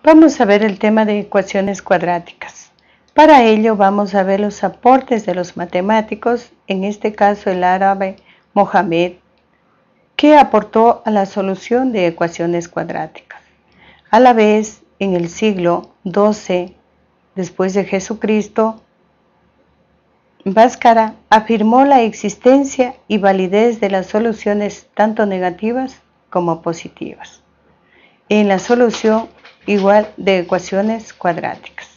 Vamos a ver el tema de ecuaciones cuadráticas. Para ello vamos a ver los aportes de los matemáticos, en este caso el árabe Mohamed, que aportó a la solución de ecuaciones cuadráticas. A la vez, en el siglo XII después de Jesucristo, Bhaskara afirmó la existencia y validez de las soluciones tanto negativas como positivas en la solución igual de ecuaciones cuadráticas.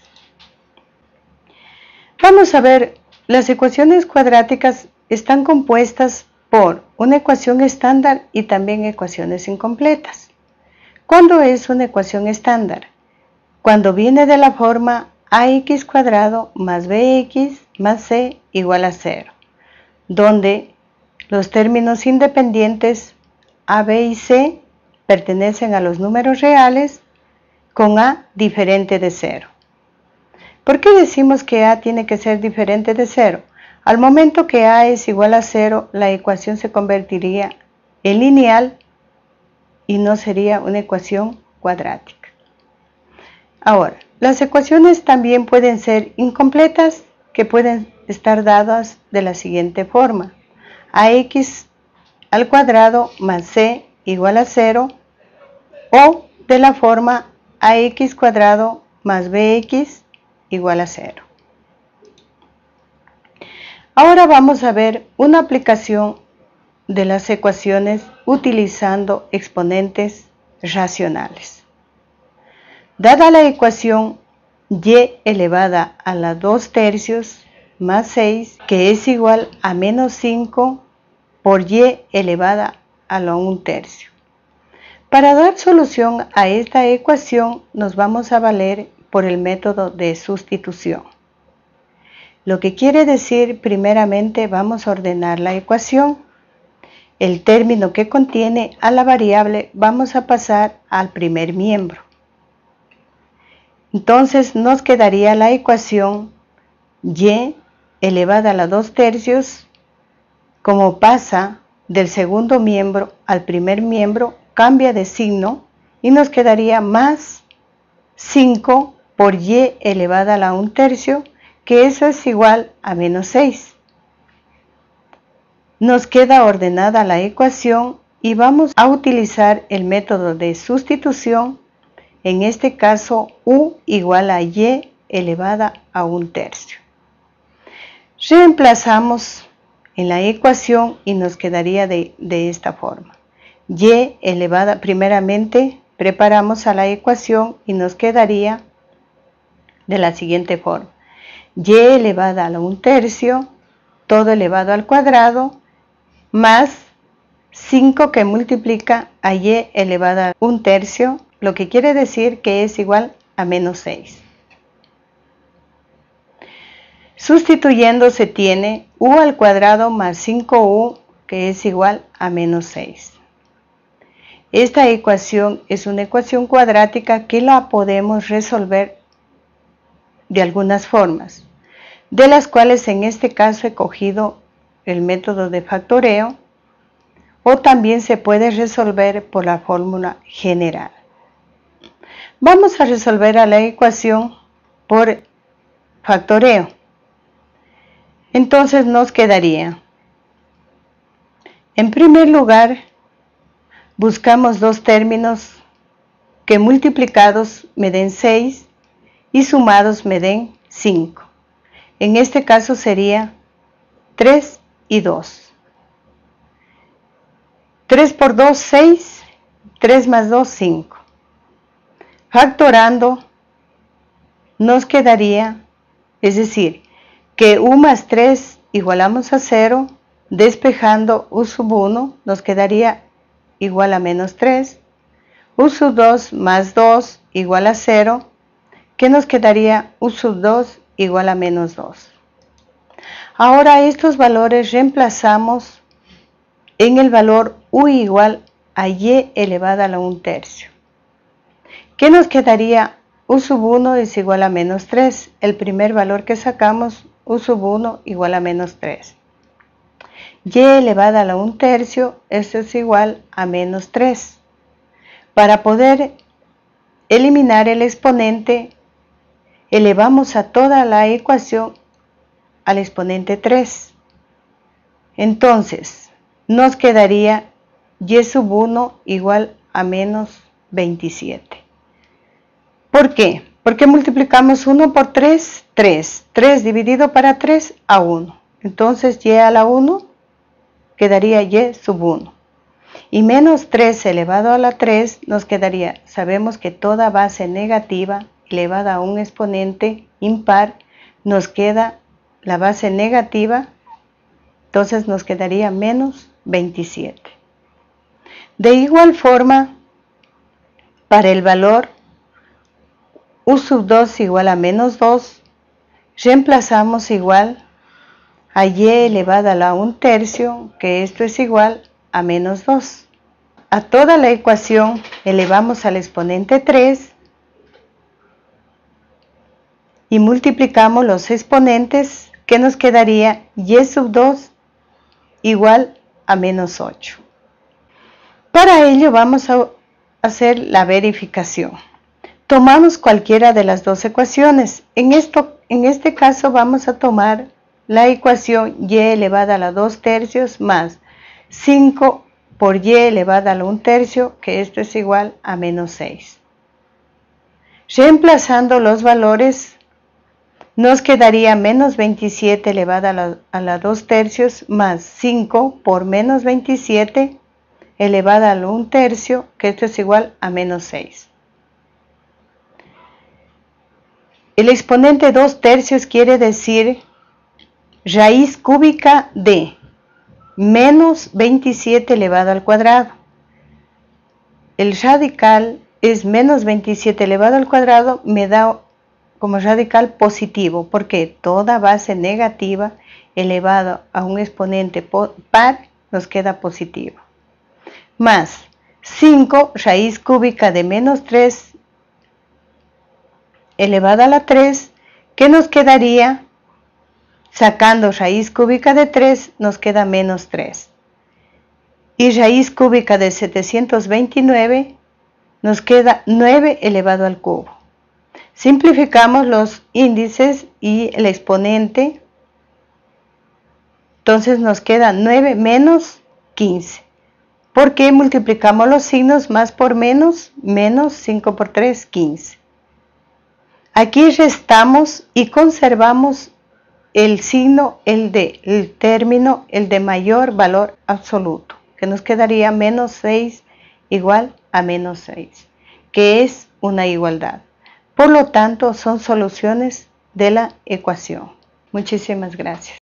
Vamos a ver, las ecuaciones cuadráticas están compuestas por una ecuación estándar y también ecuaciones incompletas. ¿Cuándo es una ecuación estándar? Cuando viene de la forma ax cuadrado más bx más c igual a 0, donde los términos independientes a, b y c pertenecen a los números reales con a diferente de 0. ¿Por qué decimos que a tiene que ser diferente de 0? Al momento que a es igual a 0, la ecuación se convertiría en lineal y no sería una ecuación cuadrática. Ahora, las ecuaciones también pueden ser incompletas, que pueden estar dadas de la siguiente forma: ax al cuadrado más c igual a 0, o de la forma ax cuadrado más bx igual a 0. Ahora vamos a ver una aplicación de las ecuaciones utilizando exponentes racionales. Dada la ecuación y elevada a la 2 tercios más 6, que es igual a menos 5 por y elevada a la 1 tercio. Para dar solución a esta ecuación nos vamos a valer por el método de sustitución. Lo que quiere decir, primeramente vamos a ordenar la ecuación. El término que contiene a la variable vamos a pasar al primer miembro. Entonces nos quedaría la ecuación y elevada a la 2 tercios, como pasa del segundo miembro al primer miembro, cambia de signo y nos quedaría más 5 por y elevada a la 1 tercio, que eso es igual a menos 6. Nos queda ordenada la ecuación y vamos a utilizar el método de sustitución, en este caso u igual a y elevada a 1 tercio. Reemplazamos en la ecuación y nos quedaría de esta forma: y elevada, primeramente preparamos a la ecuación y nos quedaría de la siguiente forma: y elevada a la 1 tercio, todo elevado al cuadrado, más 5 que multiplica a y elevada a 1 tercio, lo que quiere decir que es igual a menos 6. Sustituyendo se tiene u al cuadrado más 5u, que es igual a menos 6. Esta ecuación es una ecuación cuadrática que la podemos resolver de algunas formas, de las cuales en este caso he cogido el método de factoreo, o también se puede resolver por la fórmula general. Vamos a resolver a la ecuación por factoreo. Entonces nos quedaría, en primer lugar, buscamos dos términos que multiplicados me den 6 y sumados me den 5. En este caso sería 3 y 2. 3 por 2, 6. 3 más 2, 5. Factorando nos quedaría, es decir, que u más 3 igualamos a 0, despejando u sub 1 nos quedaría igual a menos 3, u sub 2 más 2 igual a 0, que nos quedaría u sub 2 igual a menos 2. Ahora estos valores reemplazamos en el valor u igual a y elevada a la 1 tercio. ¿Qué nos quedaría? U sub 1 es igual a menos 3. El primer valor que sacamos, u sub 1 igual a menos 3. Y elevada a la 1 tercio, esto es igual a menos 3. Para poder eliminar el exponente, elevamos a toda la ecuación al exponente 3. Entonces, nos quedaría y sub 1 igual a menos 27. ¿Por qué? Porque multiplicamos 1 por 3, 3. 3 dividido para 3 a 1. Entonces, y a la 1 quedaría y sub 1. Y menos 3 elevado a la 3 nos quedaría, sabemos que toda base negativa elevada a un exponente impar, nos queda la base negativa, entonces nos quedaría menos 27. De igual forma, para el valor u sub 2 igual a menos 2, reemplazamos igual a y elevada a la 1/3, que esto es igual a menos 2. A toda la ecuación elevamos al exponente 3 y multiplicamos los exponentes, que nos quedaría y sub 2 igual a menos 8. Para ello vamos a hacer la verificación. Tomamos cualquiera de las dos ecuaciones. En este caso vamos a tomar la ecuación y elevada a la 2/3 más 5 por y elevada a la 1/3, que esto es igual a menos 6. Reemplazando los valores, nos quedaría menos 27 elevada a la 2/3 más 5 por menos 27 elevada a la 1/3, que esto es igual a menos 6. El exponente 2/3 quiere decir raíz cúbica de menos 27 elevado al cuadrado. El radical es menos 27 elevado al cuadrado, me da como radical positivo, porque toda base negativa elevada a un exponente par nos queda positivo. Más 5 raíz cúbica de menos 3 elevada a la 3, que nos quedaría, sacando raíz cúbica de 3, nos queda menos 3. Y raíz cúbica de 729, nos queda 9 elevado al cubo. Simplificamos los índices y el exponente, entonces nos queda 9 menos 15. ¿Por qué multiplicamos los signos? Más por menos, menos 5 por 3, 15. Aquí restamos y conservamos el signo, el término, el de mayor valor absoluto, que nos quedaría menos 6 igual a menos 6, que es una igualdad. Por lo tanto, son soluciones de la ecuación. Muchísimas gracias.